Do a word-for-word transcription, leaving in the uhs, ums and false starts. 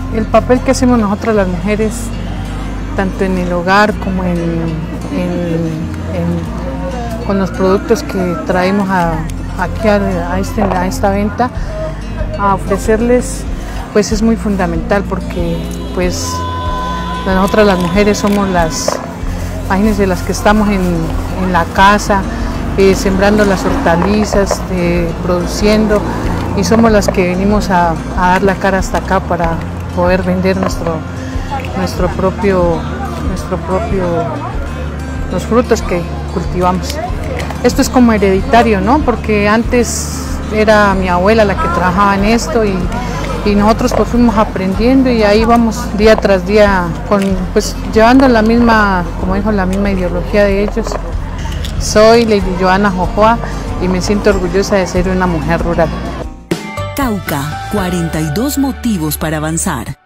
el papel que hacemos nosotras las mujeres, tanto en el hogar como en, en, en, con los productos que traemos a, aquí a, a, este, a esta venta, a ofrecerles, pues es muy fundamental, porque pues nosotras las mujeres somos las, imagínense, las que estamos en, en la casa, eh, sembrando las hortalizas, eh, produciendo, y somos las que venimos a, a dar la cara hasta acá para poder vender nuestro, nuestro propio, nuestro propio, los frutos que cultivamos. Esto es como hereditario, ¿no? Porque antes era mi abuela la que trabajaba en esto, y, y nosotros pues fuimos aprendiendo, y ahí vamos día tras día, con, pues llevando la misma, como dijo, la misma ideología de ellos. Soy Lady Joana Jojoa y me siento orgullosa de ser una mujer rural. Cauca, cuarenta y dos motivos para avanzar.